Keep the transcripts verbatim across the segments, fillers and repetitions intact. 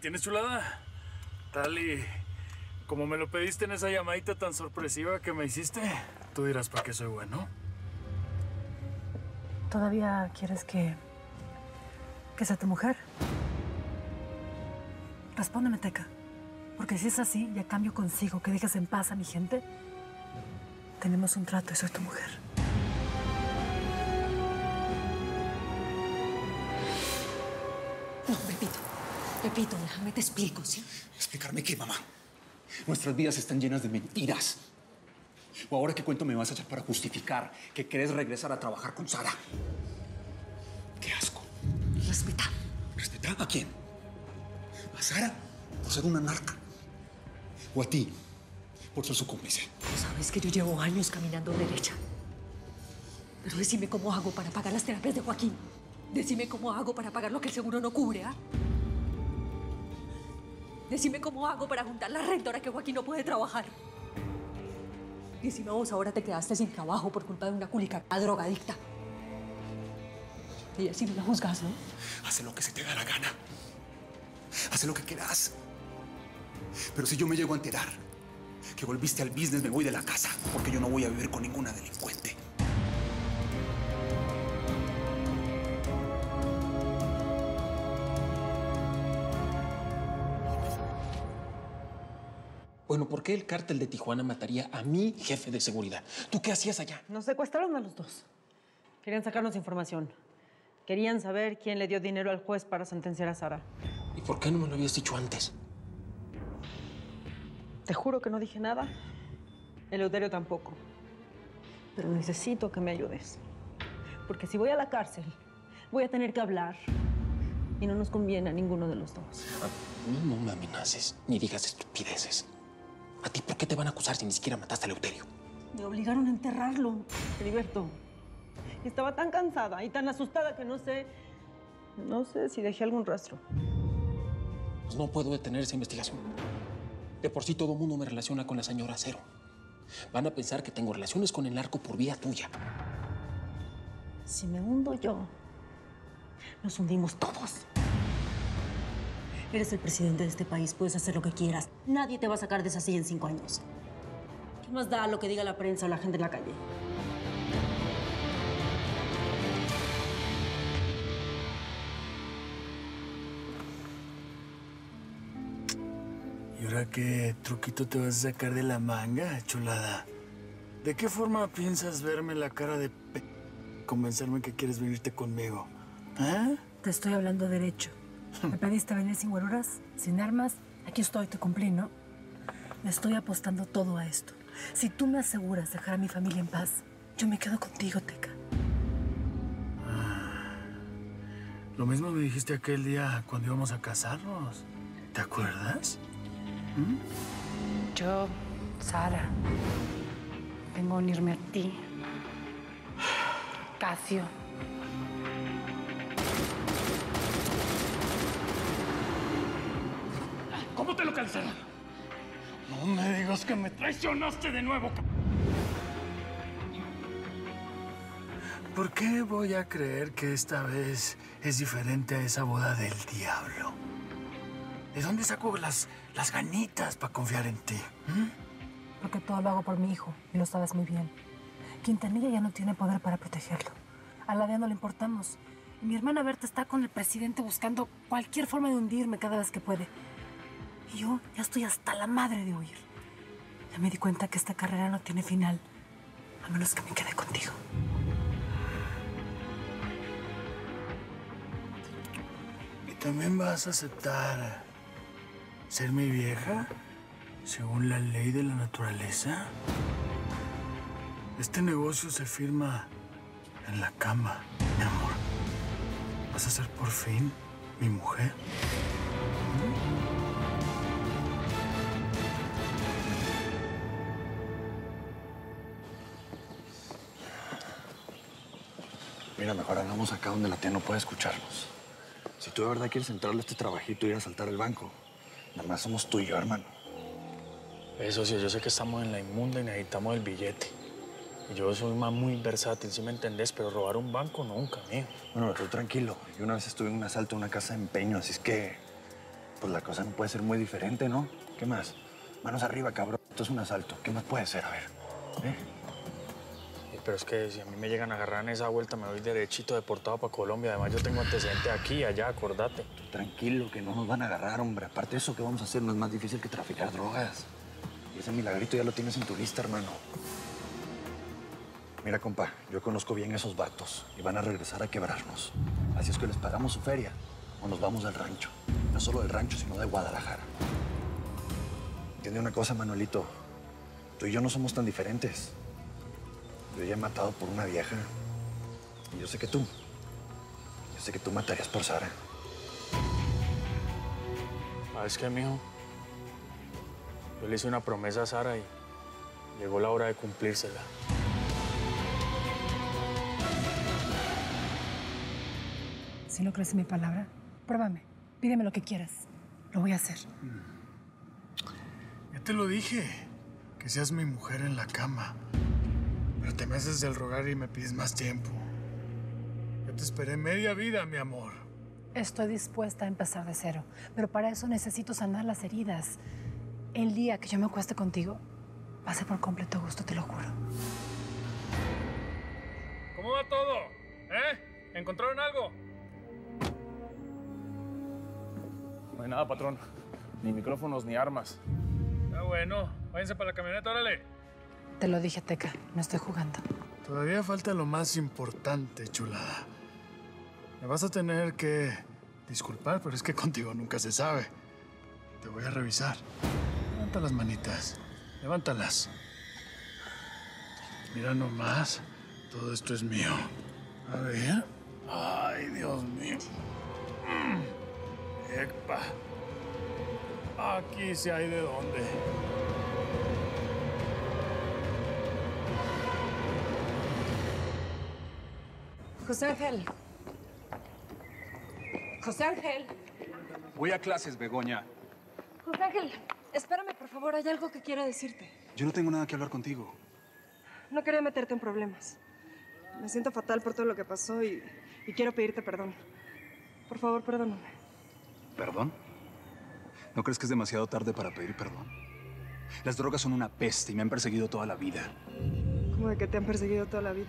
tienes, chulada? Tal y como me lo pediste en esa llamadita tan sorpresiva que me hiciste, tú dirás por qué soy bueno. ¿Todavía quieres que... que sea tu mujer? Respóndeme, Teca. Porque si es así, ya cambio consigo, que dejes en paz a mi gente. Tenemos un trato y soy tu mujer. No, Pepito. Pepito, déjame te explico, ¿sí? ¿Explicarme qué, mamá? Nuestras vidas están llenas de mentiras. ¿O ahora qué cuento me vas a echar para justificar que querés regresar a trabajar con Sara? ¡Qué asco! Respeta. ¿Respetar a quién? ¿A Sara? Por ser una narca. ¿O a ti? Por ser su cómplice. Sabes que yo llevo años caminando derecha. Pero decime cómo hago para pagar las terapias de Joaquín. Decime cómo hago para pagar lo que el seguro no cubre, ¿ah? Decime cómo hago para juntar la renta ahora que Joaquín no puede trabajar. Decime vos, ahora te quedaste sin trabajo por culpa de una culica drogadicta. Y así no la juzgas, ¿no? Haz lo que se te da la gana. Haz lo que quieras. Pero si yo me llego a enterar que volviste al business, me voy de la casa, porque yo no voy a vivir con ninguna delincuente. Bueno, ¿por qué el cártel de Tijuana mataría a mi jefe de seguridad? ¿Tú qué hacías allá? Nos secuestraron a los dos. Querían sacarnos información. Querían saber quién le dio dinero al juez para sentenciar a Sara. ¿Y por qué no me lo habías dicho antes? Te juro que no dije nada. Eleuterio tampoco. Pero necesito que me ayudes. Porque si voy a la cárcel, voy a tener que hablar. Y no nos conviene a ninguno de los dos. A mí no me amenaces, ni digas estupideces. ¿A ti por qué te van a acusar si ni siquiera mataste a Eleuterio? Me obligaron a enterrarlo, Heriberto. Y estaba tan cansada y tan asustada que no sé... No sé si dejé algún rastro. Pues no puedo detener esa investigación. De por sí todo el mundo me relaciona con la señora Cero. Van a pensar que tengo relaciones con el narco por vía tuya. Si me hundo yo, nos hundimos todos. Eres el presidente de este país, puedes hacer lo que quieras. Nadie te va a sacar de esa silla en cinco años. ¿Qué más da lo que diga la prensa o la gente en la calle? ¿Y ahora qué truquito te vas a sacar de la manga, chulada? ¿De qué forma piensas verme la cara de pe... convencerme que quieres venirte conmigo? ¿Eh? Te estoy hablando derecho. ¿Me pediste venir sin guaruras, sin armas? Aquí estoy, te cumplí, ¿no? Me estoy apostando todo a esto. Si tú me aseguras dejar a mi familia en paz, yo me quedo contigo, Teca. Ah, lo mismo me dijiste aquel día cuando íbamos a casarnos. ¿Te acuerdas? ¿Mm? Yo, Sara, vengo a unirme a ti, Casio. ¿Cómo te localizaron? No me digas que me traicionaste de nuevo. ¿Por qué voy a creer que esta vez es diferente a esa boda del diablo? ¿De dónde saco las, las ganitas para confiar en ti? ¿Mm? Porque todo lo hago por mi hijo, y lo sabes muy bien. Quintanilla ya no tiene poder para protegerlo. A la D E A no le importamos. Y mi hermana Berta está con el presidente buscando cualquier forma de hundirme cada vez que puede. Y yo ya estoy hasta la madre de huir. Ya me di cuenta que esta carrera no tiene final, a menos que me quede contigo. ¿Y también vas a aceptar ser mi vieja según la ley de la naturaleza? Este negocio se firma en la cama, mi amor. ¿Vas a ser por fin mi mujer? Mira, mejor hagamos acá donde la tía no puede escucharnos. Si tú de verdad quieres entrarle a este trabajito y ir a saltar el banco, nada más somos tú y yo, hermano. Eso sí, yo sé que estamos en la inmunda y necesitamos el billete. Y yo soy más muy versátil, ¿sí me entendés? Pero robar un banco nunca, mijo. Bueno, tú tranquilo. Yo una vez estuve en un asalto en una casa de empeño, así es que Pues la cosa no puede ser muy diferente, ¿no? ¿Qué más? Manos arriba, cabrón. Esto es un asalto. ¿Qué más puede ser? A ver. ¿Eh? Pero es que si a mí me llegan a agarrar en esa vuelta, me voy derechito deportado para Colombia. Además, yo tengo antecedentes aquí y allá, acordate. Tranquilo, que no nos van a agarrar, hombre. Aparte de eso, ¿qué vamos a hacer? No es más difícil que traficar drogas. Y ese milagrito ya lo tienes en tu lista, hermano. Mira, compa, yo conozco bien a esos vatos y van a regresar a quebrarnos. Así es que les pagamos su feria o nos vamos del rancho. No solo del rancho, sino de Guadalajara. Entiende una cosa, Manuelito. Tú y yo no somos tan diferentes. Yo ya he matado por una vieja. Y yo sé que tú. Yo sé que tú matarías por Sara. ¿Sabes qué, mijo? Yo le hice una promesa a Sara y llegó la hora de cumplírsela. Si no crees en mi palabra, pruébame. Pídeme lo que quieras. Lo voy a hacer. Ya te lo dije. Que seas mi mujer en la cama. Pero te me haces del rogar y me pides más tiempo. Yo te esperé media vida, mi amor. Estoy dispuesta a empezar de cero, pero para eso necesito sanar las heridas. El día que yo me acueste contigo, va a ser por completo gusto, te lo juro. ¿Cómo va todo? ¿Eh? ¿Encontraron algo? No hay nada, patrón. Ni micrófonos, ni armas. Ah, bueno. Váyanse para la camioneta, órale. Te lo dije, Teca, no estoy jugando. Todavía falta lo más importante, chulada. Me vas a tener que disculpar, pero es que contigo nunca se sabe. Te voy a revisar. Levanta las manitas. Levántalas. Mira nomás. Todo esto es mío. A ver. Ay, Dios mío. Mm. Epa. Aquí sí hay de dónde. José Ángel. José Ángel. Voy a clases, Begoña. José Ángel, espérame, por favor. Hay algo que quiero decirte. Yo no tengo nada que hablar contigo. No quería meterte en problemas. Me siento fatal por todo lo que pasó y, y quiero pedirte perdón. Por favor, perdóname. ¿Perdón? ¿No crees que es demasiado tarde para pedir perdón? Las drogas son una peste y me han perseguido toda la vida. ¿Cómo de que te han perseguido toda la vida?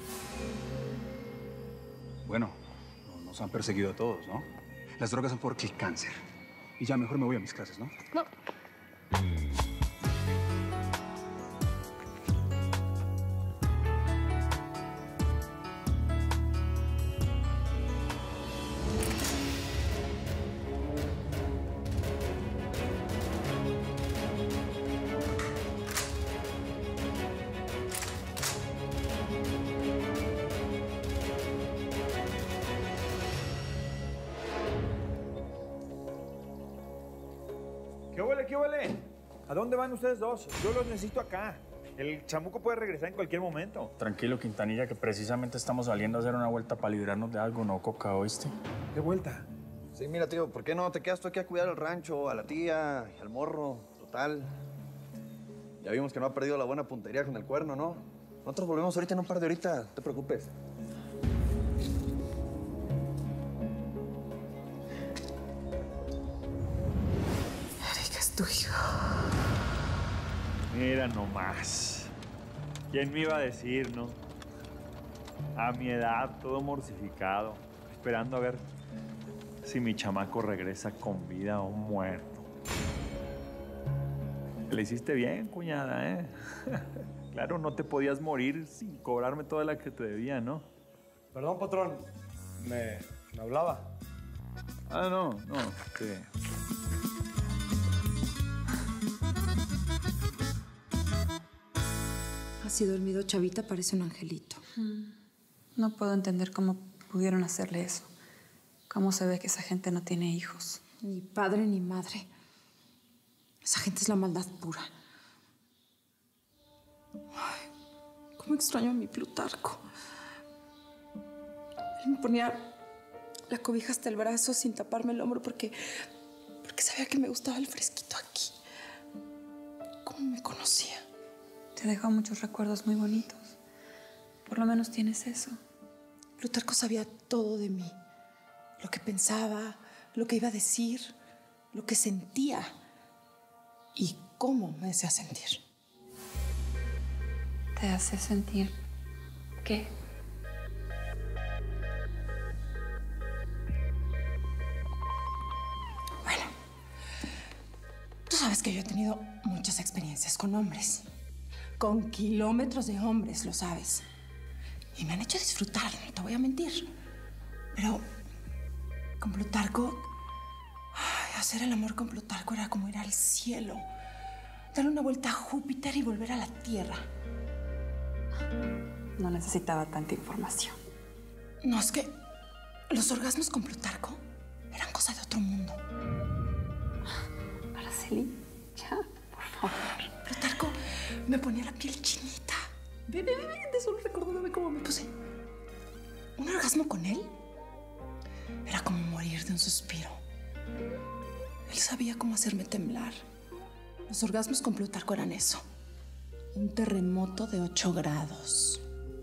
Bueno, no- nos han perseguido a todos, ¿no? Las drogas son porque el cáncer. Y ya mejor me voy a mis clases, ¿no? No. ¿Qué huele, qué huele? ¿A dónde van ustedes dos? Yo los necesito acá. El chamuco puede regresar en cualquier momento. Tranquilo, Quintanilla, que precisamente estamos saliendo a hacer una vuelta para librarnos de algo, ¿no, Coca? ¿Oíste? ¿Qué vuelta? Sí, mira, tío, ¿por qué no te quedas tú aquí a cuidar el rancho, a la tía, al morro? Total. Ya vimos que no ha perdido la buena puntería con el cuerno, ¿no? Nosotros volvemos ahorita en un par de horitas, no te preocupes. Erika es tu hijo. Mira nomás. ¿Quién me iba a decir, no? A mi edad, todo mortificado, esperando a ver si mi chamaco regresa con vida o muerto. Le hiciste bien, cuñada, ¿eh? Claro, no te podías morir sin cobrarme toda la que te debía, ¿no? Perdón, patrón. Me, me hablaba. Ah, no, no. Este... Así dormido, Chavita parece un angelito. No puedo entender cómo pudieron hacerle eso. ¿Cómo se ve que esa gente no tiene hijos? Ni padre ni madre. Esa gente es la maldad pura. Ay, cómo extraño a mi Plutarco. Él me ponía la cobija hasta el brazo sin taparme el hombro porque, porque sabía que me gustaba el fresquito aquí. ¿Cómo me conocía? Te dejó muchos recuerdos muy bonitos. Por lo menos tienes eso. Plutarco sabía todo de mí. Lo que pensaba, lo que iba a decir, lo que sentía y cómo me hacía sentir. ¿Te hace sentir qué? Bueno, tú sabes que yo he tenido muchas experiencias con hombres. Con kilómetros de hombres, lo sabes. Y me han hecho disfrutar, no te voy a mentir. Pero con Plutarco, ay, hacer el amor con Plutarco era como ir al cielo. Darle una vuelta a Júpiter y volver a la Tierra. No necesitaba tanta información. No, es que los orgasmos con Plutarco eran cosa de otro mundo. Araceli, ya, por favor. Plutarco me ponía la piel chinita. Ve, ve, ve, de solo recordándome cómo me puse. Un orgasmo con él era como morir de un suspiro. Él sabía cómo hacerme temblar. Los orgasmos con Plutarco eran eso. Un terremoto de ocho grados.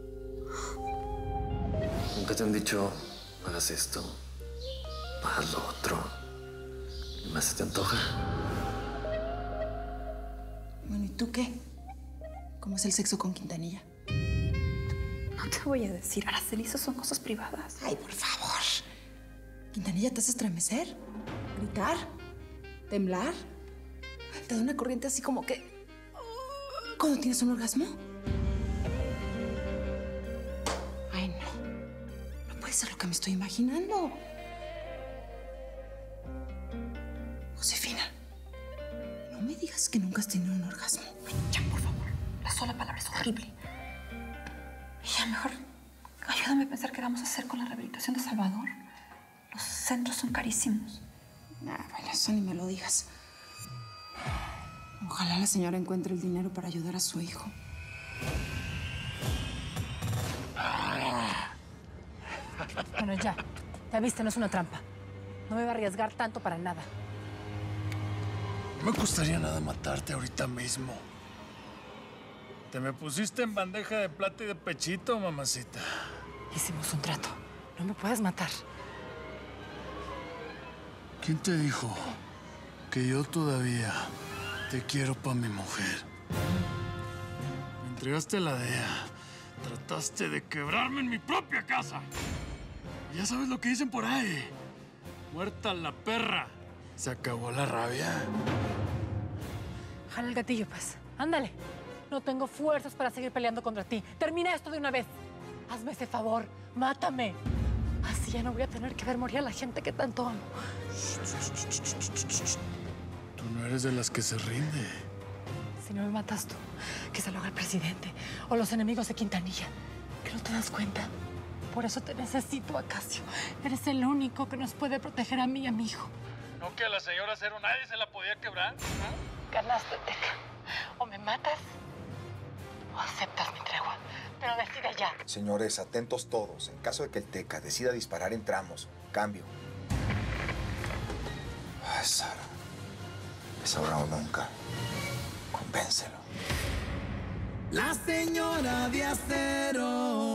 ¿Nunca te han dicho, hagas esto, haz lo otro? ¿Y más se te antoja? Bueno, ¿y tú qué? ¿Cómo es el sexo con Quintanilla? No te voy a decir, Araceli, eso son cosas privadas. Ay, por favor. ¿Quintanilla te hace estremecer? ¿Gritar? ¿Temblar? ¿Te da una corriente así como que... cuando tienes un orgasmo? Ay, no. No puede ser lo que me estoy imaginando. Josefina, no me digas que nunca has tenido un orgasmo. Ay, ya, por favor. La sola palabra es horrible. Y ya, mejor ayúdame a pensar qué vamos a hacer con la rehabilitación de Salvador. Los centros son carísimos. Ah, bueno, eso ni me lo digas. Ojalá la señora encuentre el dinero para ayudar a su hijo. Bueno, ya. Ya viste, no es una trampa. No me voy a arriesgar tanto para nada. No me gustaría nada matarte ahorita mismo. Te me pusiste en bandeja de plata y de pechito, mamacita. Hicimos un trato. No me puedes matar. ¿Quién te dijo que yo todavía te quiero para mi mujer? Me entregaste la D E A. Trataste de quebrarme en mi propia casa. Y ya sabes lo que dicen por ahí. Muerta la perra. Se acabó la rabia. Jala el gatillo, pues. Ándale. No tengo fuerzas para seguir peleando contra ti. Termina esto de una vez. Hazme ese favor. Mátame. Así ya no voy a tener que ver morir a la gente que tanto amo. Tú no eres de las que se rinde. Si no me matas tú, que se lo haga el presidente o los enemigos de Quintanilla. ¿Que no te das cuenta? Por eso te necesito, Acacio. Eres el único que nos puede proteger a mí y a mi hijo. ¿No que a la señora Cero nadie se la podía quebrar? ¿Ah? Ganaste, Teca. O me matas o aceptas mi tregua. Pero decide ya. Señores, atentos todos. En caso de que el Teca decida disparar, entramos. Cambio. Ay, Sara. Es ahora o nunca. Convéncelo. La señora de acero.